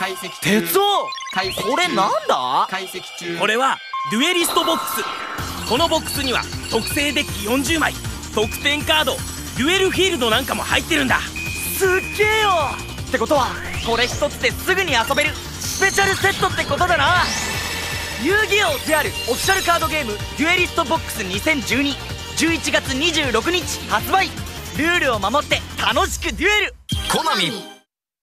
鉄夫、これなんだ？ これはデュエリストボックス。このボックスには特製デッキ40枚、特典カード、デュエルフィールドなんかも入ってるんだ。 すっげえよ。ってことはこれ一つですぐに遊べるスペシャルセットってことだな。遊戯王であるオフィシャルカードゲームデュエリストボックス2012、11月26日発売。ルールを守って楽しくデュエル。 コナミ